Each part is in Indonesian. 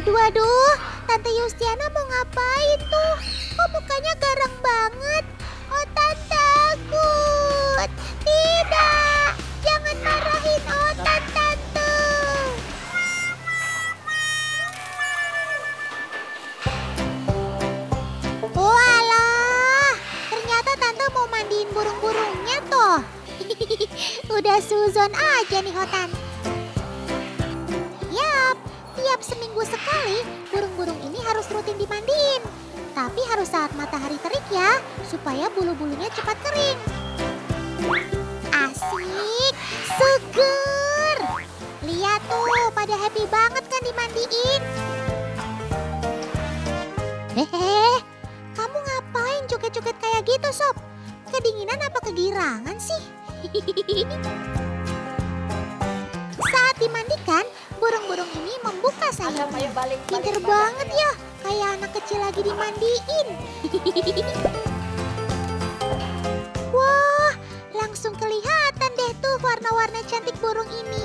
Waduh, Tante Yustiana mau ngapain tuh? Kok mukanya garang banget? Otan takut. Tidak, jangan marahin Otan, Tante. Walah, ternyata Tante mau mandiin burung-burungnya toh. Udah suzon aja nih Otan. Yap, tiap seminggu sekali burung-burung ini harus rutin dimandiin. Tapi harus saat matahari terik ya, supaya bulu-bulunya cepat kering. Asik, seger. Lihat tuh, pada happy banget kan dimandiin. Hehehe, kamu ngapain joget-joget kayak gitu, Sob? Kedinginan apa kegirangan sih? Saat dimandikan, burung-burung ini membuka sayapnya. Pinter banget ya, kayak anak kecil lagi dimandiin. Wah, langsung kelihatan deh tuh warna-warna cantik burung ini.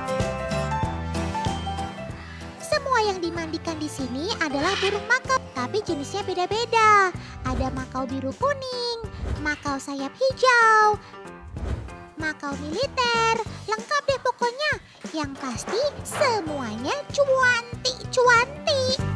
Semua yang dimandikan di sini adalah burung makau, tapi jenisnya beda-beda. Ada makau biru kuning, makau sayap hijau, makau militer, lengkap deh pokoknya. Yang pasti semuanya cuanti-cuanti.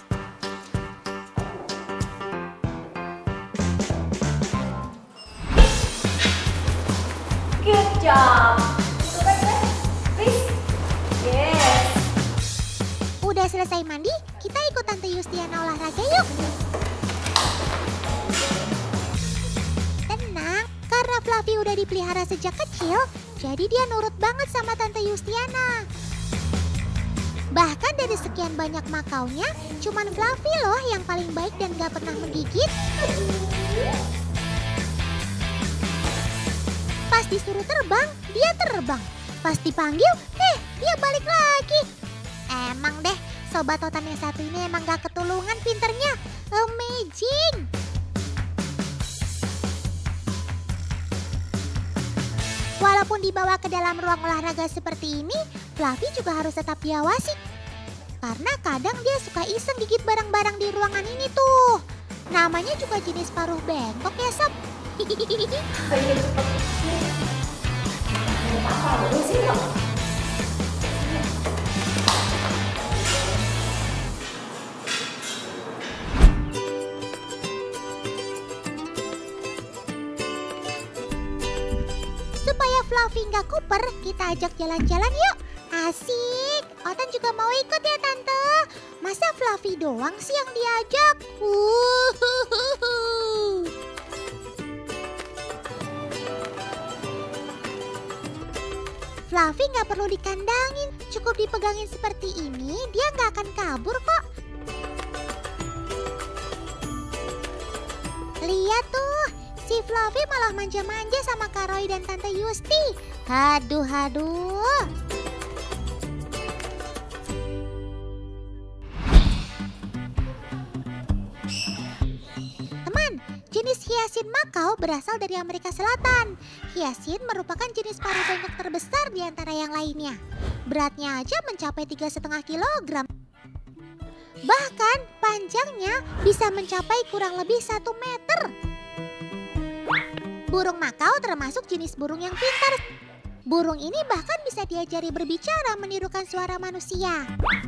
Good job. Please. Yes. Udah selesai mandi, kita ikut Tante Yustiana olahraga yuk. Tenang, karena Fluffy udah dipelihara sejak kecil, jadi dia nurut banget sama Tante Yustiana. Bahkan dari sekian banyak makaunya, cuman Fluffy loh yang paling baik dan gak pernah menggigit. Pas disuruh terbang, dia terbang. Pas dipanggil, dia balik lagi. Emang deh, sobat Otan yang satu ini emang gak ketulungan pinternya. Amazing. Walaupun dibawa ke dalam ruang olahraga seperti ini, Fluffy juga harus tetap diawasi. Karena kadang dia suka iseng gigit barang-barang di ruangan ini tuh. Namanya juga jenis paruh bengkok ya, Sob. Supaya Fluffy nggak kuper, kita ajak jalan-jalan yuk. Asik, Otan juga mau ikut ya Tante. Masa Fluffy doang sih yang diajak? Fluffy nggak perlu dikandangin, cukup dipegangin seperti ini, dia nggak akan kabur kok. Lihat tuh, si Fluffy malah manja-manja sama Kak Roy dan Tante Yusti. Haduh. Teman, jenis hiasin makau berasal dari Amerika Selatan. Hiasin merupakan jenis paruh bengkok terbesar di antara yang lainnya. Beratnya aja mencapai 3,5 kilogram. Bahkan panjangnya bisa mencapai kurang lebih 1 meter. Burung makau termasuk jenis burung yang pintar. Burung ini bahkan bisa diajari berbicara menirukan suara manusia.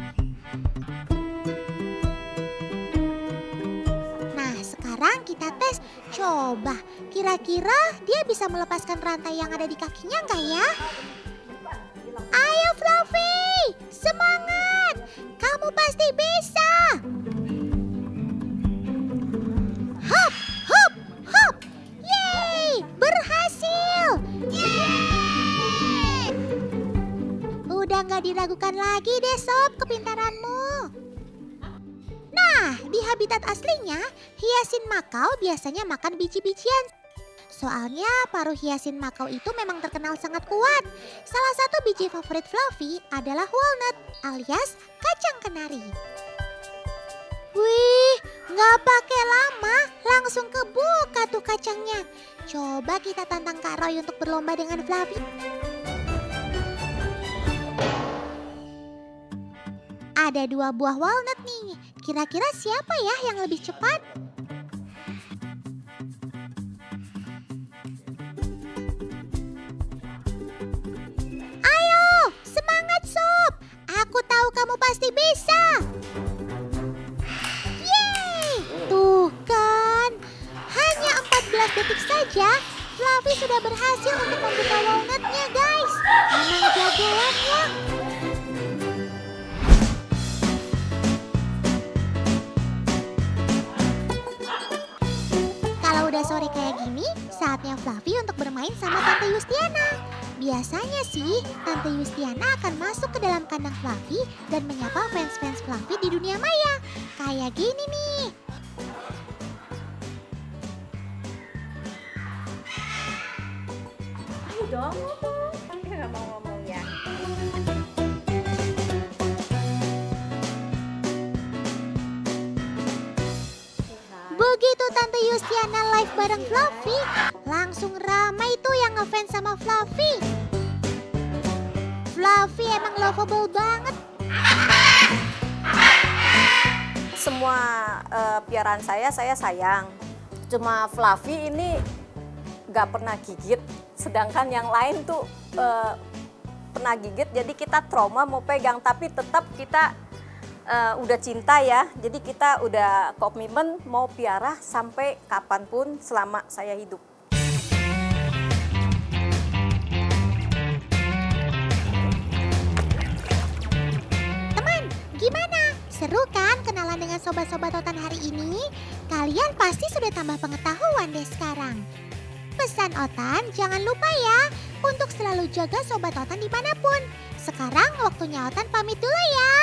Nah, sekarang kita tes. Coba, kira-kira dia bisa melepaskan rantai yang ada di kakinya nggak ya? Ayo Fluffy, semangat! Kamu pasti bisa! Hop! Yeay! Berhasil! Yeay! Udah nggak diragukan lagi deh Sob kepintaranmu. Nah, di habitat aslinya, hiasin makau biasanya makan biji-bijian. Soalnya paruh hiasin makau itu memang terkenal sangat kuat. Salah satu biji favorit Fluffy adalah walnut alias kacang kenari. Wih, nggak pakai lama, langsung kebuka tuh kacangnya. Coba kita tantang Kak Roy untuk berlomba dengan Fluffy. Ada 2 buah walnut nih. Kira-kira siapa ya yang lebih cepat? Ayo, semangat Sob. Aku tahu kamu pasti bisa. Yeay, tuh kan. Hanya 14 detik saja, Fluffy sudah berhasil untuk membuka walnutnya guys. Memang jagoan ya. Kalau udah sore kayak gini, saatnya Fluffy untuk bermain sama Tante Yustiana. Biasanya sih, Tante Yustiana akan masuk ke dalam kandang Fluffy dan menyapa fans-fans Fluffy di dunia maya. Kayak gini nih. Ayo dong ngomong. Dia nggak mau ngomong ya. Begitu Tante Yustiana live bareng Fluffy, langsung ramai tuh yang ngefans sama Fluffy. Fluffy emang lovable banget. Semua piaraan saya sayang. Cuma Fluffy ini nggak pernah gigit. Sedangkan yang lain tuh pernah gigit. Jadi kita trauma mau pegang. Tapi tetap kita udah cinta ya. Jadi kita udah komitmen mau piara sampai kapanpun selama saya hidup. Gimana? Seru kan kenalan dengan sobat-sobat Otan hari ini? Kalian pasti sudah tambah pengetahuan deh sekarang. Pesan Otan, jangan lupa ya untuk selalu jaga sobat Otan dimanapun. Sekarang waktunya Otan pamit dulu ya.